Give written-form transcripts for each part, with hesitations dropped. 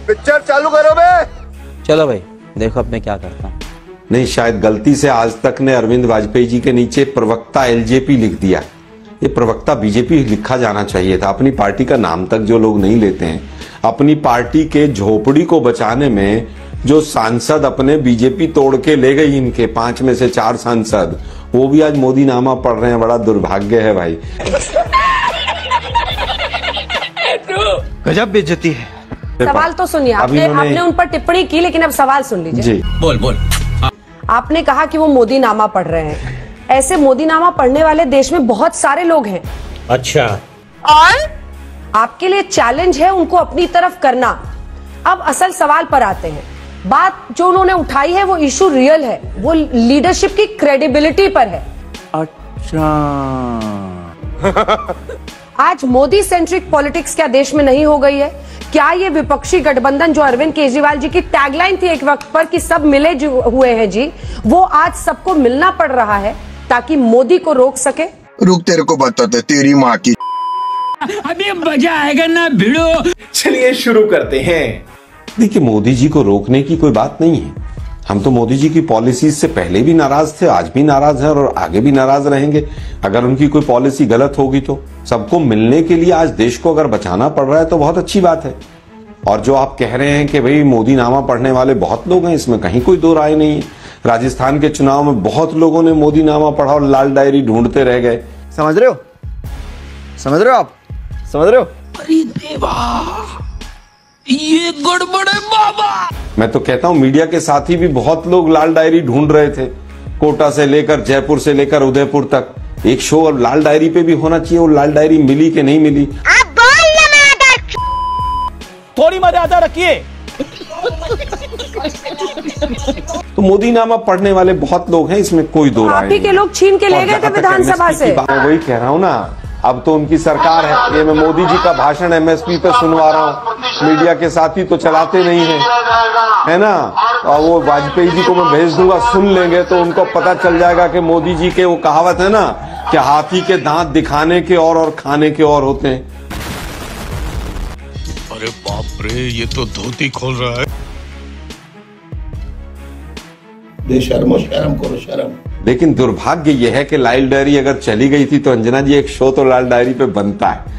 Picture चालू करो बे। चलो भाई देखो अब मैं क्या करता हूँ। नहीं, शायद गलती से आज तक ने अरविंद वाजपेयी जी के नीचे प्रवक्ता एलजेपी लिख दिया। ये प्रवक्ता बीजेपी लिखा जाना चाहिए था। अपनी पार्टी का नाम तक जो लोग नहीं लेते हैं, अपनी पार्टी के झोपड़ी को बचाने में जो सांसद अपने बीजेपी तोड़ के ले गई, इनके 5 में से 4 सांसद, वो भी आज मोदी नामा पढ़ रहे हैं। बड़ा दुर्भाग्य है भाई। गजब बेइज्जती है। सवाल तो सुनिए, आपने उन पर टिप्पणी की, लेकिन अब सवाल सुन लीजिए जी। बोल। आपने कहा कि वो मोदी नामा पढ़ रहे हैं। ऐसे मोदी नामा पढ़ने वाले देश में बहुत सारे लोग हैं। अच्छा, और आपके लिए चैलेंज है उनको अपनी तरफ करना। अब असल सवाल पर आते हैं। बात जो उन्होंने उठाई है वो इशू रियल है, वो लीडरशिप की क्रेडिबिलिटी पर है। अच्छा। आज मोदी सेंट्रिक पॉलिटिक्स क्या देश में नहीं हो गई है? क्या ये विपक्षी गठबंधन जो अरविंद केजरीवाल जी की टैगलाइन थी एक वक्त पर कि सब मिले हुए हैं जी, वो आज सबको मिलना पड़ रहा है ताकि मोदी को रोक सके? रुक, तेरे को बताते तेरी माँ की। अभी मजा आएगा ना भिड़ो। चलिए शुरू करते हैं। देखिए, मोदी जी को रोकने की कोई बात नहीं है। हम तो मोदी जी की पॉलिसीज से पहले भी नाराज थे, आज भी नाराज हैं और आगे भी नाराज रहेंगे। अगर उनकी कोई पॉलिसी गलत होगी तो सबको मिलने के लिए आज देश को अगर बचाना पड़ रहा है तो बहुत अच्छी बात है। और जो आप कह रहे हैं कि भाई मोदी नामा पढ़ने वाले बहुत लोग हैं, इसमें कहीं कोई दो राय नहीं है। राजस्थान के चुनाव में बहुत लोगों ने मोदी नामा पढ़ा और लाल डायरी ढूंढते रह गए। समझ रहे हो आप? समझ रहे हो? अरे देवा, ये गड़बड़ है बाबा। मैं तो कहता हूं मीडिया के साथी भी बहुत लोग लाल डायरी ढूंढ रहे थे, कोटा से लेकर जयपुर से लेकर उदयपुर तक। एक शो और लाल डायरी पे भी होना चाहिए। वो लाल डायरी मिली कि नहीं मिली? आप बोल थोड़ी मर्यादा रखिए। तो मोदी नामा पढ़ने वाले बहुत लोग हैं, इसमें कोई दो राय आप ही के लोग छीन के ले गए थे विधानसभा से। मैं वही कह रहा हूँ ना, अब तो उनकी सरकार है। ये मैं मोदी जी का भाषण एमएसपी पे सुनवा रहा हूँ, मीडिया के साथी तो चलाते नहीं है ना। और वो वाजपेयी जी को मैं भेज दूंगा, सुन लेंगे तो उनको पता चल जाएगा कि मोदी जी के वो कहावत है ना कि हाथी के दांत दिखाने के और खाने के और होते हैं। अरे बाप रे, ये तो धोती खोल रहा है। शर्म करो शर्म। लेकिन दुर्भाग्य यह है कि लाल डायरी अगर चली गई थी तो अंजना जी एक शो तो लाल डायरी पे बनता है।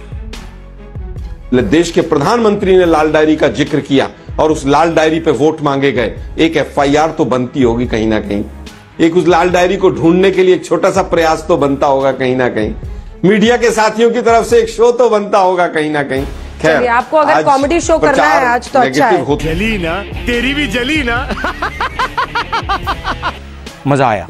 देश के प्रधानमंत्री ने लाल डायरी का जिक्र किया और उस लाल डायरी पे वोट मांगे गए। एक एफआईआर तो बनती होगी कहीं ना कहीं। एक उस लाल डायरी को ढूंढने के लिए एक छोटा सा प्रयास तो बनता होगा कहीं ना कहीं। मीडिया के साथियों की तरफ से एक शो तो बनता होगा कहीं ना कहीं। खैर, आपको अगर कॉमेडी शो करना है आज तो अच्छा है। जली ना, तेरी भी जली ना। मजा आया।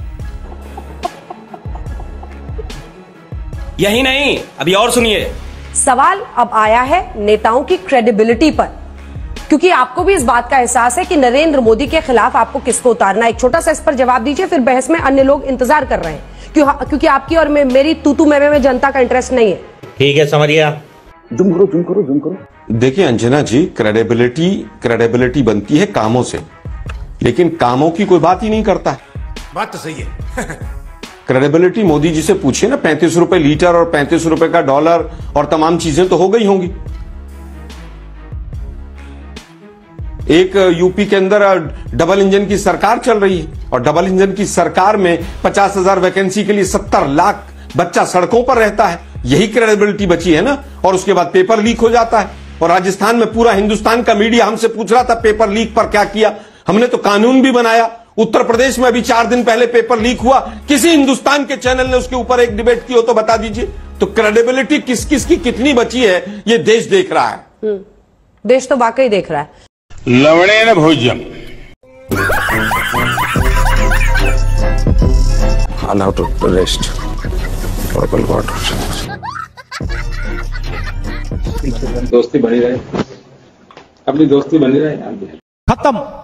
यही नहीं, अभी और सुनिए। सवाल अब आया है नेताओं की क्रेडिबिलिटी पर, क्योंकि आपको भी इस बात का एहसास है कि नरेंद्र मोदी के खिलाफ आपको किसको उतारना है। एक छोटा सा इस पर जवाब दीजिए, फिर बहस में अन्य लोग इंतजार कर रहे हैं, क्योंकि आपकी और मेरी तूतू मेवे में जनता का इंटरेस्ट नहीं है। ठीक है, समझिए। जूम करो। देखिए अंजना जी, क्रेडिबिलिटी बनती है कामों से, लेकिन कामों की कोई बात ही नहीं करता है। बात तो सही है। क्रेडिबिलिटी मोदी जी से पूछिए ना, 35 रुपए लीटर और 35 रुपए का डॉलर और तमाम चीजें तो हो गई होंगी। एक यूपी के अंदर डबल इंजन की सरकार चल रही है और डबल इंजन की सरकार में 50,000 वैकेंसी के लिए 70 लाख बच्चा सड़कों पर रहता है। यही क्रेडिबिलिटी बची है ना। और उसके बाद पेपर लीक हो जाता है और राजस्थान में पूरा हिंदुस्तान का मीडिया हमसे पूछ रहा था पेपर लीक पर क्या किया। हमने तो कानून भी बनाया। उत्तर प्रदेश में अभी 4 दिन पहले पेपर लीक हुआ, किसी हिंदुस्तान के चैनल ने उसके ऊपर एक डिबेट की हो तो बता दीजिए। तो क्रेडिबिलिटी किस किस की कितनी बची है ये देश देख रहा है। देश तो वाकई देख रहा है। लवणेन भोज्यम। Allow to rest. दोस्ती बनी रहे, अपनी दोस्ती बनी रहे। खत्म।